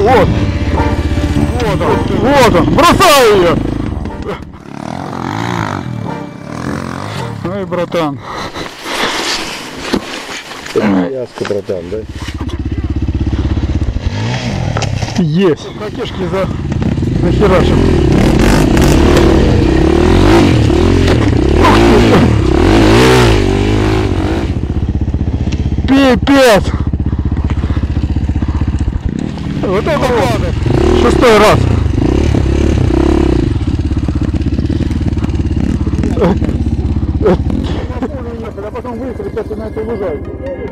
Вот. Вот он. Бросай ее. Ай, братан. Яска, братан, да? Есть. Катишки захерачим. Пипец. Вот это вот. 6-й раз. А потом выехали на этой лужайке.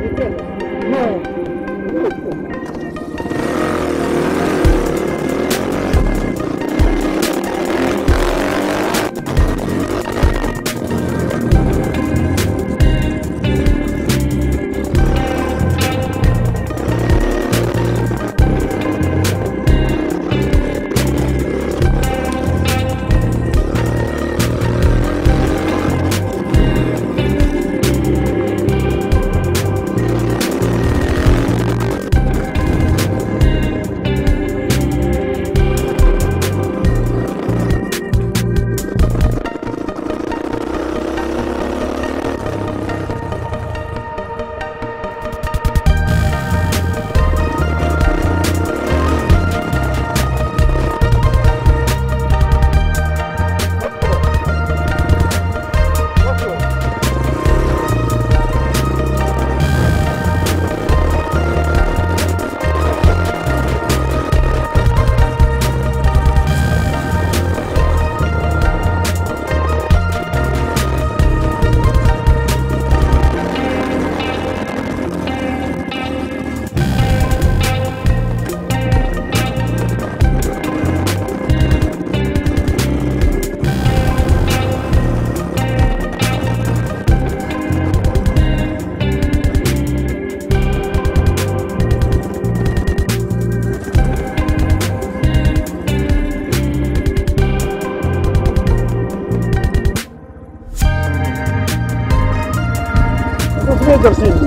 Ветер сильный.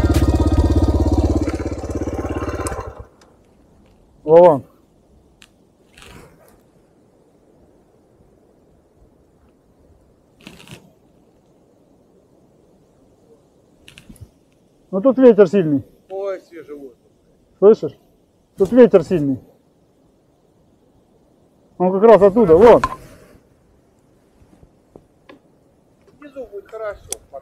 Вон. Ну тут ветер сильный. Ой, свежий воздух. Слышишь? Тут ветер сильный. Он как раз оттуда, вон. Внизу будет хорошо.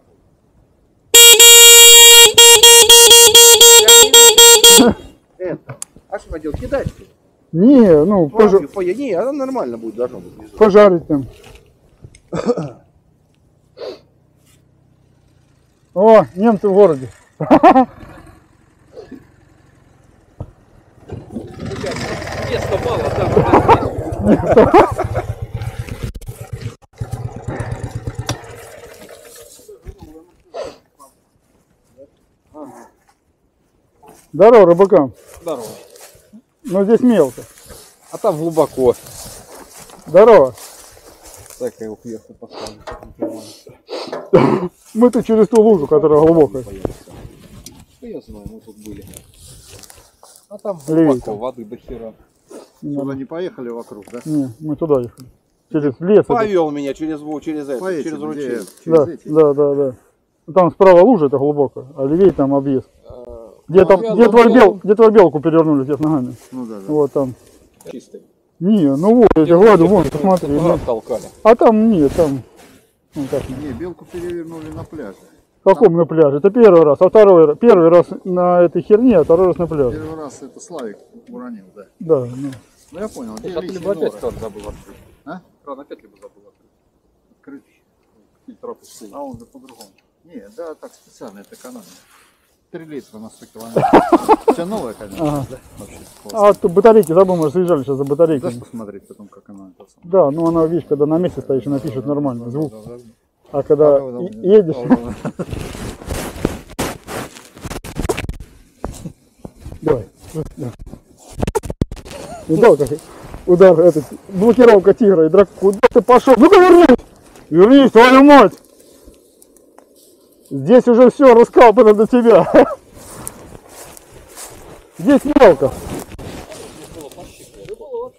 Это. А что хотел кидать? Не, ну Не, она нормально будет, должно быть внизу. пожарить там. О, немцы в городе. Места мало, да. Здорово, рыбакам. Здорово. Но здесь мелко. А там глубоко. Здорово. Так я его кверху поставлю. Мы-то через ту лужу, которая глубокая. Что я знаю, мы тут были. А там Левее глубоко, там. воды до хера. Сюда не поехали вокруг, да? Не, мы туда ехали. Через лес. Повел меня через По этим, через ручей. Да, да. Там справа лужа, это глубоко, а левее там объезд. Где твою белку перевернули вверх ногами. Ну да. Вот там. Чистый. Не, ну вот, я говорю, вон, посмотри. Раз толкали. А там нет, там. Ну, как, Не, белку перевернули на пляже. в каком на пляже? Это первый раз, а первый раз на этой херне, а второй раз на пляже. Первый раз это Славик уронил, да. Да, ну. Ну я понял, где А ты лишний либо опять нора? кран забыл открыть. А? Кран опять либо забыл открыть. Открыть. Фильтра пустые. А он же по-другому. Не, да, так специально, это экономия. 3 литра на 100 километров. Все новое, конечно. Ага. Да? Вообще, А вот батарейки, забыл, мы заезжали сейчас за батарейками. дашь посмотреть потом, как она это самое? Да, ну она, видишь, когда на месте стоишь, она пишет нормально, звук. Да. А когда едешь, давай. Видал, как удар, этот, блокировка тигра и дракона. Куда ты пошел? Ну-ка вернись! Вернись, твою мать! Здесь уже все раскапано до тебя. Здесь мелко.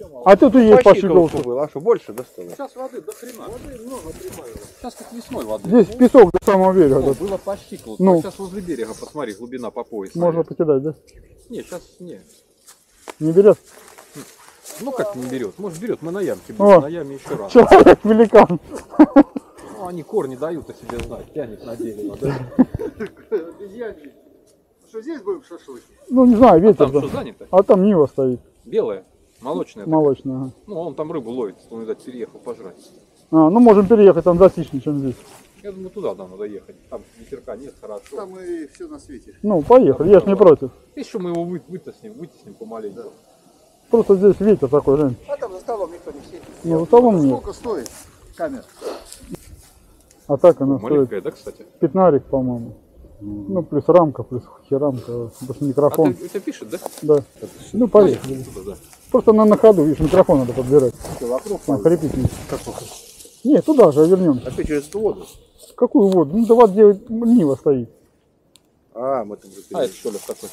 А тут и есть по щиколотку щиколотку. было, а что, больше достало? Сейчас воды до хрена. Воды много прибавилось. Сейчас как весной воды. Здесь песок до самого берега. О, тут. было по щиколотку. Ну. Сейчас возле берега, посмотри, глубина по пояс. Можно покидать, да? Не, сейчас не. Не берет? Ну как не берет? Может берет, мы на ямке О. будем, на яме еще раз. Человек-великан. Ну, они корни дают о себе знать, тянет на дерево. Да? Обезьянки. Что здесь будем шашлык? Ну, не знаю, ветер. Там да. что занято? А там Нива стоит, Белое, молочное. такое. молочная. Ага. Ну, он там рыбу ловит, он, видать, переехал пожрать. А, ну можем переехать, там затишнее, чем здесь. Я думаю, туда да, надо ехать. Там ветерка нет, хорошо. Там и все на свете. Ну, поехали, я ж не против. Еще мы его вытесним помаленьку. Просто здесь ветер такой, Жень. А там за столом никто не сидит. Ну, за столом нет. Сколько стоит камера? А так она Маленькая, стоит да, кстати? пятнарик, по-моему. Ну, плюс рамка, плюс херамка, плюс А микрофон. ты, у тебя пишет, да? Да. Ну, поехали. Туда, да. Просто на ходу, видишь, микрофон надо подбирать. Вокруг Там крепить не. Нет, туда же вернемся. А ты через эту воду? Какую воду? Ну, да вот где Нива стоит. А, мы там А, это что ли такой?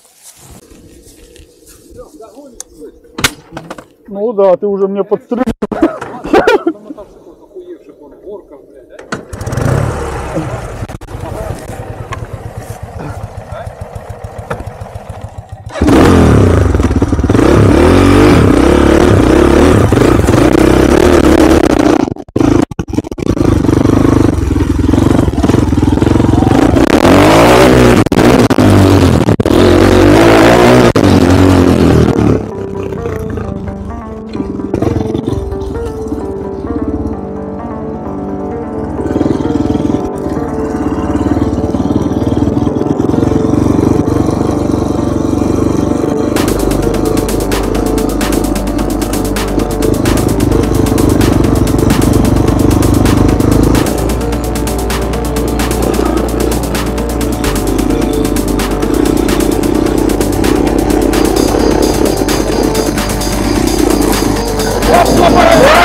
Ну да, ты уже мне подстрелил. Opa!